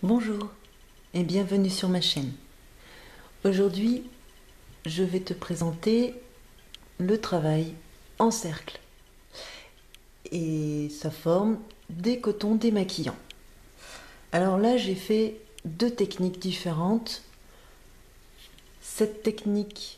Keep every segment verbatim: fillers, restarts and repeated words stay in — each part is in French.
Bonjour et bienvenue sur ma chaîne. Aujourd'hui, je vais te présenter le travail en cercle et sa forme des cotons démaquillants. Alors là, j'ai fait deux techniques différentes. Cette technique,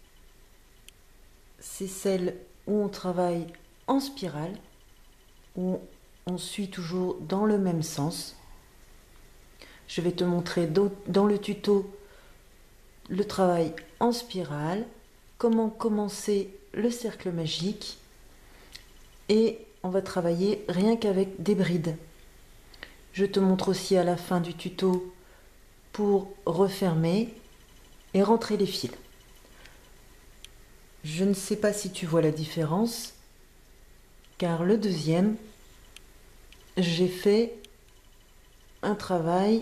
c'est celle où on travaille en spirale, où on suit toujours dans le même sens. Je vais te montrer dans le tuto le travail en spirale, comment commencer le cercle magique, et on va travailler rien qu'avec des brides. Je te montre aussi à la fin du tuto pour refermer et rentrer les fils. Je ne sais pas si tu vois la différence, car le deuxième, j'ai fait un travail.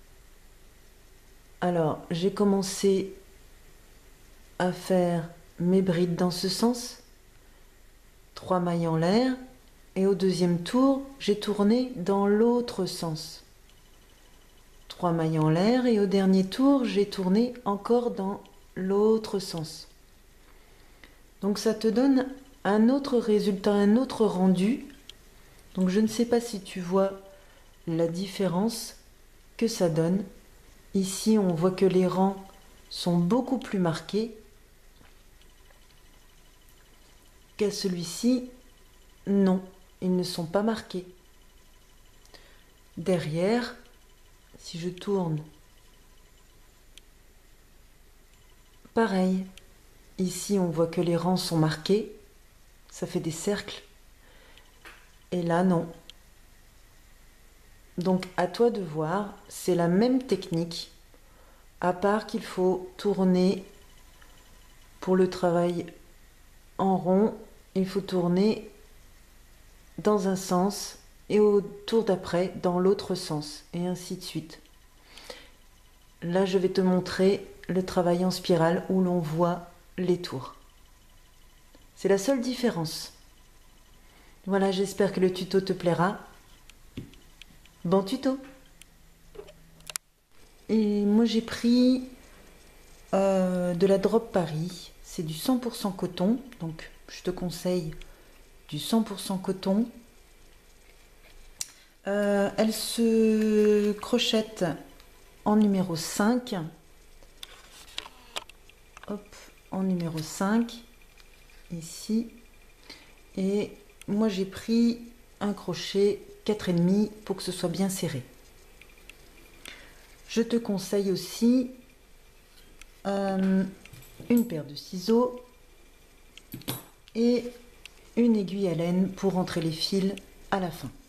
Alors, j'ai commencé à faire mes brides dans ce sens, trois mailles en l'air, et au deuxième tour, j'ai tourné dans l'autre sens. Trois mailles en l'air, et au dernier tour, j'ai tourné encore dans l'autre sens. Donc ça te donne un autre résultat, un autre rendu. Donc je ne sais pas si tu vois la différence que ça donne. Ici, on voit que les rangs sont beaucoup plus marqués qu'à celui-ci. Non, ils ne sont pas marqués. Derrière, si je tourne, pareil. Ici, on voit que les rangs sont marqués. Ça fait des cercles. Et là, non. Donc, à toi de voir. C'est la même technique, à part qu'il faut tourner pour le travail en rond. Il faut tourner dans un sens et au tour d'après dans l'autre sens, et ainsi de suite. Là, je vais te montrer le travail en spirale où l'on voit les tours. C'est la seule différence. Voilà, j'espère que le tuto te plaira. Bon tuto! Et moi, j'ai pris euh, de la Drop Paris. C'est du cent pour cent coton, donc je te conseille du cent pour cent coton. Euh, elle se crochette en numéro cinq. Hop, en numéro cinq, ici. Et moi, j'ai pris un crochet quatre virgule cinq pour que ce soit bien serré. Je te conseille aussi euh, une paire de ciseaux et une aiguille à laine pour rentrer les fils à la fin.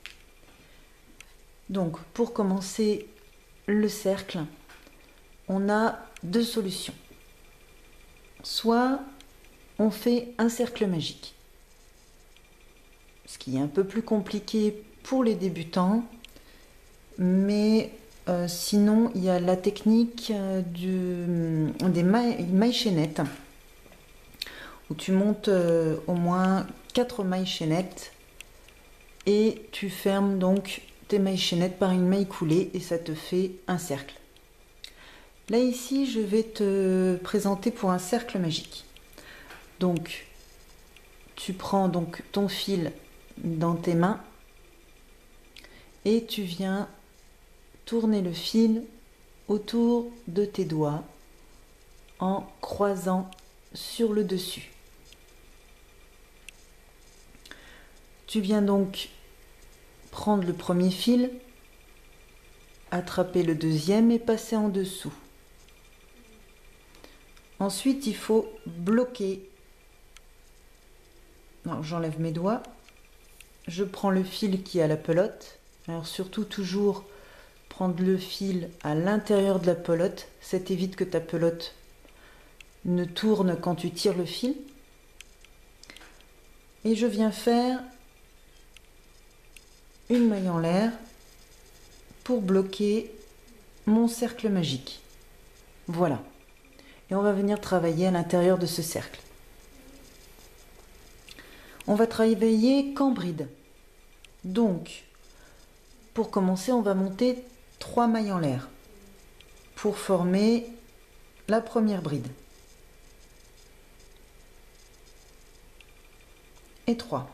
Donc, pour commencer le cercle, on a deux solutions. Soit on fait un cercle magique, ce qui est un peu plus compliqué pour les débutants, mais euh, sinon il y a la technique du, des mailles, mailles chaînettes, où tu montes euh, au moins quatre mailles chaînettes et tu fermes donc tes mailles chaînettes par une maille coulée et ça te fait un cercle. Là ici, je vais te présenter pour un cercle magique. Donc, tu prends donc ton fil dans tes mains et tu viens tourner le fil autour de tes doigts en croisant sur le dessus. Tu viens donc prendre le premier fil, attraper le deuxième et passer en dessous. Ensuite, il faut bloquer. Alors, j'enlève mes doigts. Je prends le fil qui est à la pelote. Alors, surtout, toujours prendre le fil à l'intérieur de la pelote. Ça t'évite que ta pelote ne tourne quand tu tires le fil. Et je viens faire une maille en l'air pour bloquer mon cercle magique. Voilà. Et on va venir travailler à l'intérieur de ce cercle. On va travailler qu'en bride. Donc, pour commencer, on va monter trois mailles en l'air pour former la première bride. Et trois.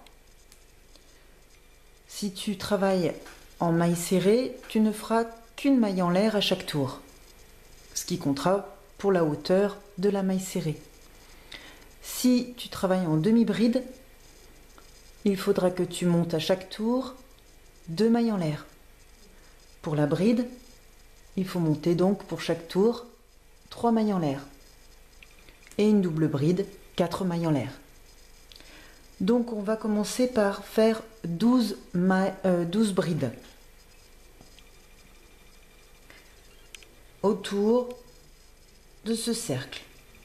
Si tu travailles en maille serrée, tu ne feras qu'une maille en l'air à chaque tour, ce qui comptera pour la hauteur de la maille serrée. Si tu travailles en demi-bride, il faudra que tu montes à chaque tour deux mailles en l'air. Pour la bride, il faut monter donc pour chaque tour trois mailles en l'air. Et une double bride, quatre mailles en l'air. Donc on va commencer par faire douze, mailles, euh, douze brides autour de ce cercle.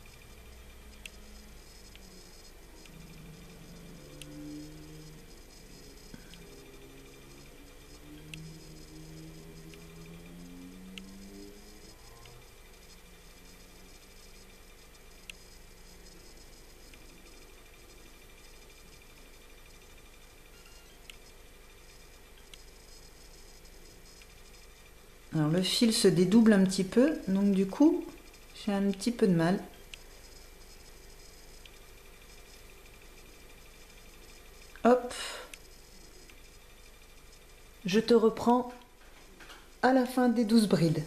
Alors le fil se dédouble un petit peu, donc du coup j'ai un petit peu de mal. Hop, je te reprends à la fin des douze brides.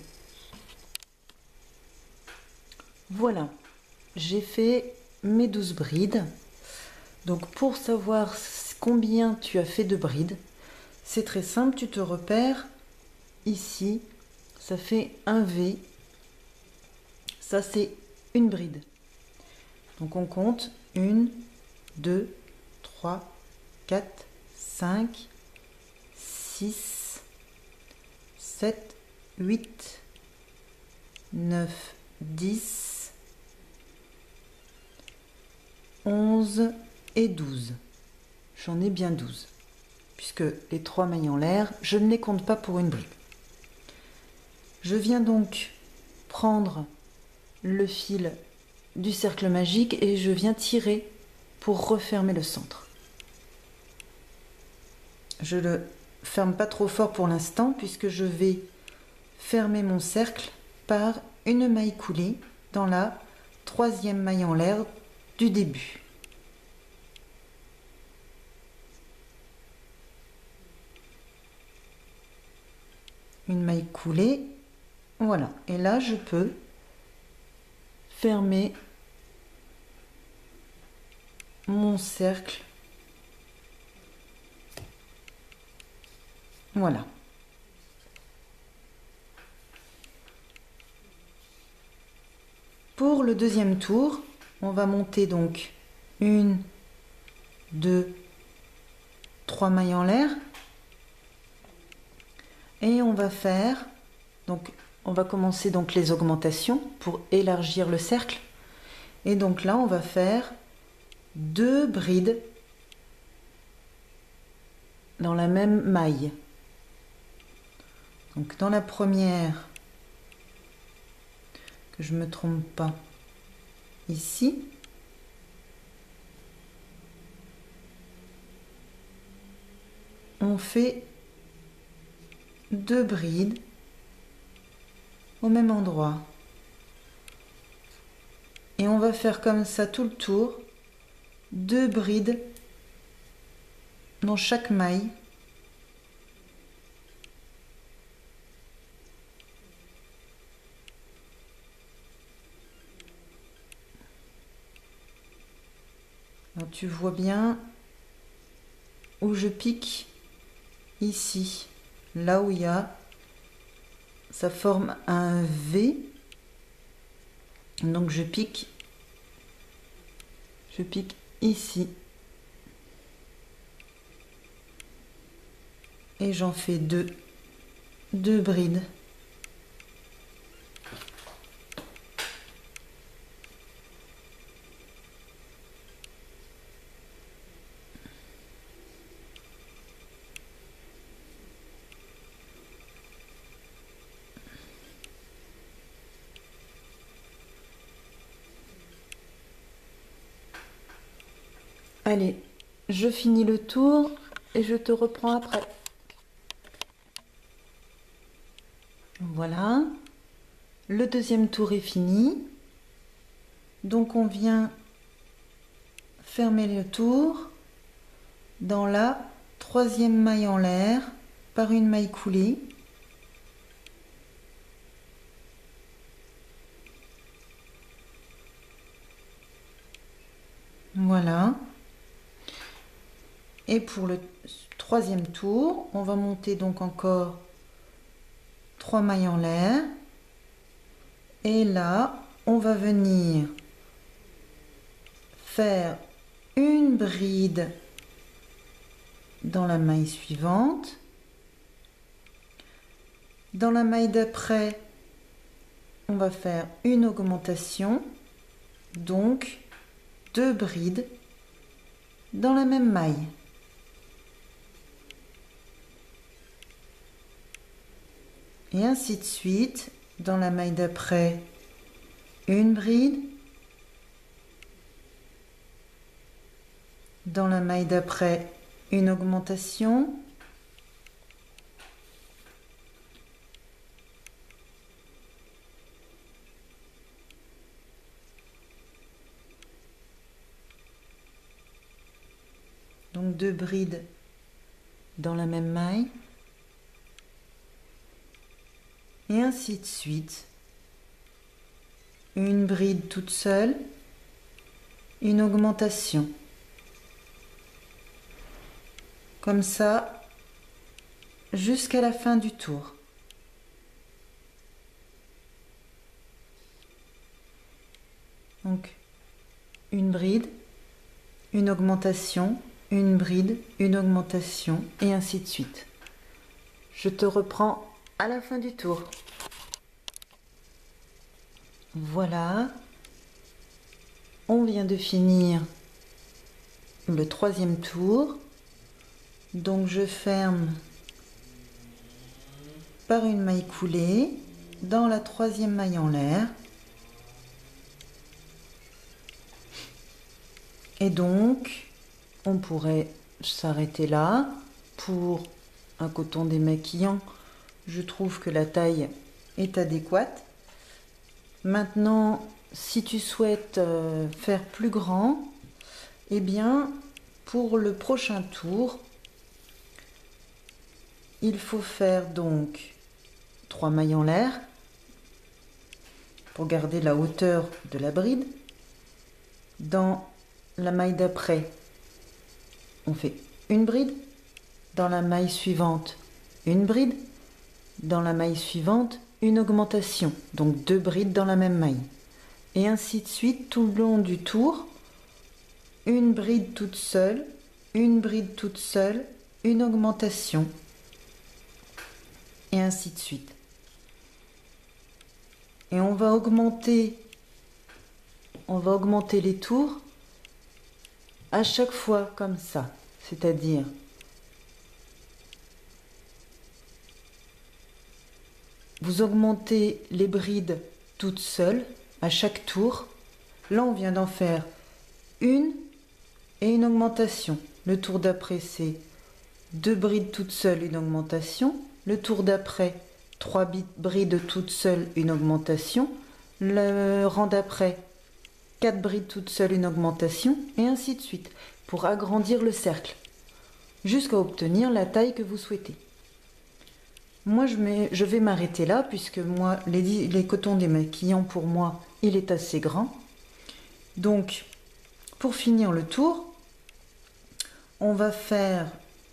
Voilà, j'ai fait mes douze brides. Donc pour savoir combien tu as fait de brides, c'est très simple, tu te repères ici, ça fait un V, ça c'est une bride. Donc on compte un, deux, trois, quatre, cinq, six, sept, huit, neuf, dix, onze et douze. J'en ai bien douze, puisque les trois mailles en l'air, je ne les compte pas pour une bride. Je viens donc prendre le fil du cercle magique et je viens tirer pour refermer le centre. Je le ferme pas trop fort pour l'instant puisque je vais fermer mon cercle par une maille coulée dans la troisième maille en l'air du début. Une maille coulée, voilà, et là je peux fermer mon cercle. Voilà. Pour le deuxième tour, on va monter donc une, deux, trois mailles en l'air et on va faire donc on va commencer donc les augmentations pour élargir le cercle et donc là on va faire deux brides dans la même maille. Donc dans la première, que je me trompe pas, ici, on fait deux brides au même endroit et on va faire comme ça tout le tour, deux brides dans chaque maille. Alors, tu vois bien où je pique ici, là où il y a, ça forme un V, donc je pique, je pique ici et j'en fais deux, deux brides. Allez, je finis le tour et je te reprends après. Voilà, le deuxième tour est fini. Donc on vient fermer le tour dans la troisième maille en l'air par une maille coulée. Voilà. Et pour le troisième tour, on va monter donc encore trois mailles en l'air. Et là, on va venir faire une bride dans la maille suivante. Dans la maille d'après, on va faire une augmentation, donc deux brides dans la même maille. Et ainsi de suite. Dans la maille d'après, une bride. Dans la maille d'après, une augmentation. Donc deux brides dans la même maille. Et ainsi de suite. Une bride toute seule, une augmentation. Comme ça, jusqu'à la fin du tour. Donc, une bride, une augmentation, une bride, une augmentation, et ainsi de suite. Je te reprends à la fin du tour. Voilà, on vient de finir le troisième tour. Donc je ferme par une maille coulée dans la troisième maille en l'air. Et donc, on pourrait s'arrêter là. Pour un coton démaquillant, je trouve que la taille est adéquate. Maintenant, si tu souhaites euh, faire plus grand, eh bien, pour le prochain tour, il faut faire donc trois mailles en l'air pour garder la hauteur de la bride. Dans la maille d'après, on fait une bride. Dans la maille suivante, une bride. Dans la maille suivante, une augmentation. Donc deux brides dans la même maille. Et ainsi de suite tout le long du tour. Une bride toute seule, une bride toute seule, une augmentation. Et ainsi de suite. Et on va augmenter, on va augmenter les tours à chaque fois comme ça. C'est-à-dire vous augmentez les brides toutes seules à chaque tour. Là, on vient d'en faire une et une augmentation. Le tour d'après, c'est deux brides toutes seules, une augmentation. Le tour d'après, trois brides toutes seules, une augmentation. Le rang d'après, quatre brides toutes seules, une augmentation. Et ainsi de suite, pour agrandir le cercle, jusqu'à obtenir la taille que vous souhaitez. Moi, je, mets, je vais m'arrêter là, puisque moi, les, les cotons démaquillants, pour moi, il est assez grand. Donc, pour finir le tour, on va faire...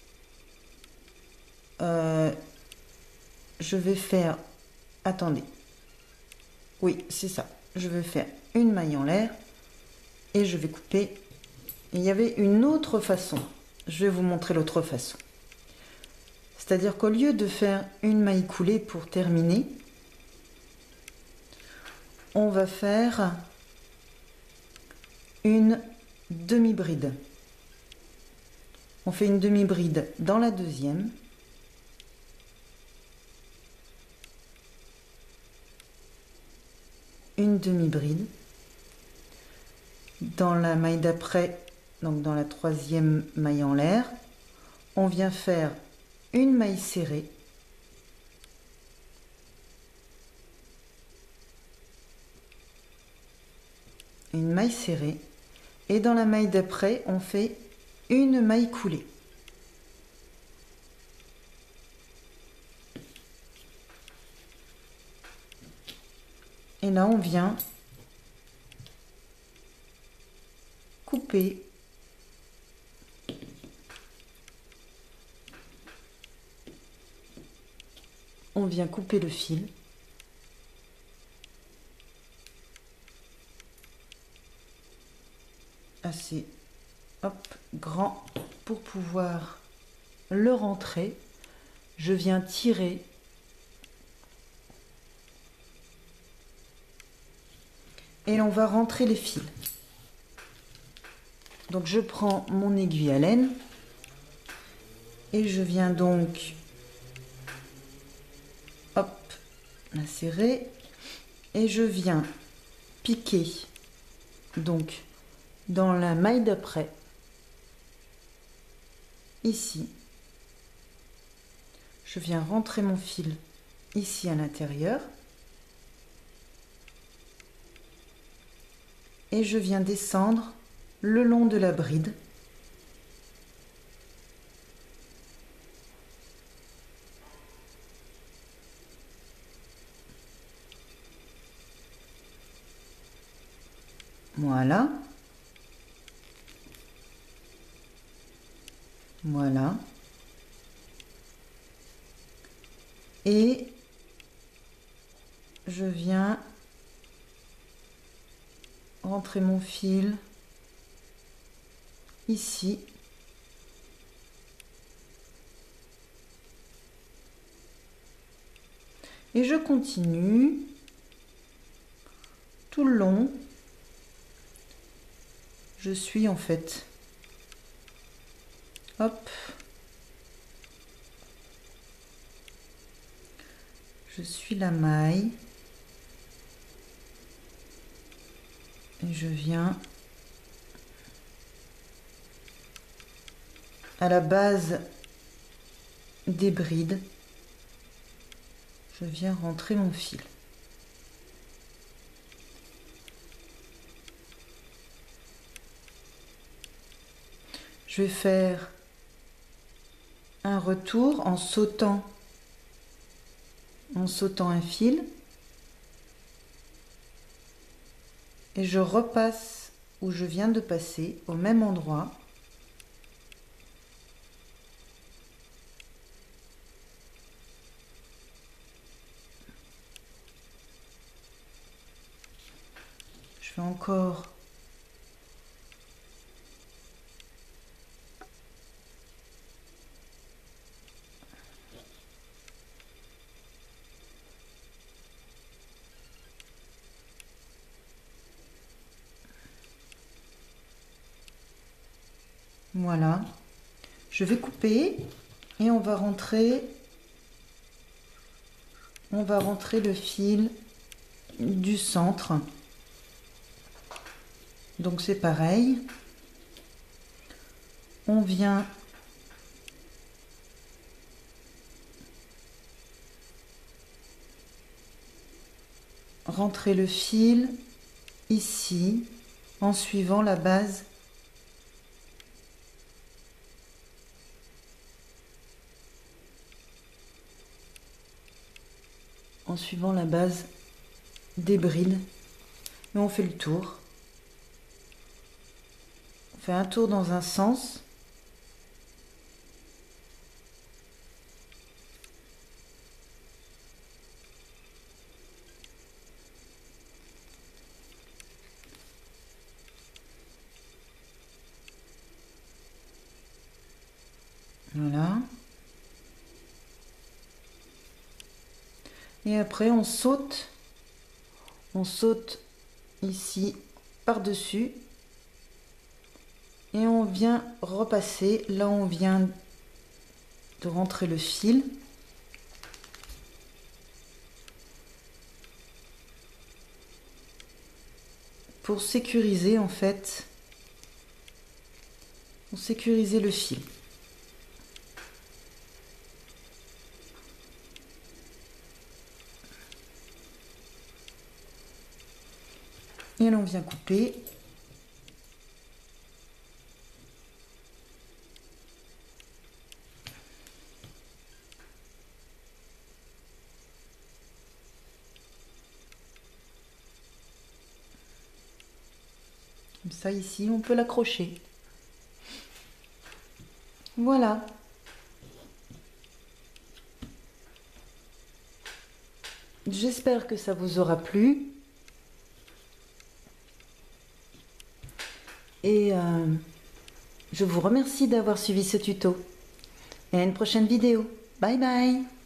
Euh, je vais faire... Attendez. Oui, c'est ça. Je vais faire une maille en l'air et je vais couper. Il y avait une autre façon. Je vais vous montrer l'autre façon. C'est-à-dire qu'au lieu de faire une maille coulée pour terminer, on va faire une demi-bride. On fait une demi-bride dans la deuxième. Une demi-bride. Dans la maille d'après, donc dans la troisième maille en l'air, on vient faire une maille serrée une maille serrée et dans la maille d'après on fait une maille coulée. Et là on vient couper on vient couper le fil assez hop, grand pour pouvoir le rentrer. Je viens tirer et on va rentrer les fils. Donc je prends mon aiguille à laine et je viens donc hop, la serrer et je viens piquer donc dans la maille d'après ici. Je viens rentrer mon fil ici à l'intérieur et je viens descendre le long de la bride. Voilà. Voilà. Et je viens rentrer mon fil ici. Et je continue tout le long. Je suis en fait, hop, je suis la maille et je viens à la base des brides, je viens rentrer mon fil. Je vais faire un retour en sautant, en sautant un fil et je repasse où je viens de passer au même endroit. Je fais encore voilà, je vais couper et on va rentrer, on va rentrer le fil du centre. Donc c'est pareil, on vient rentrer le fil ici en suivant la base en suivant la base des brides et on fait le tour. On fait un tour dans un sens. Voilà. Et après on saute, on saute ici par-dessus et on vient repasser là où on vient de rentrer le fil. Pour sécuriser en fait, pour sécuriser le fil. Et l'on vient couper. Comme ça, ici, on peut l'accrocher. Voilà. J'espère que ça vous aura plu. Et euh, je vous remercie d'avoir suivi ce tuto. Et à une prochaine vidéo. Bye bye!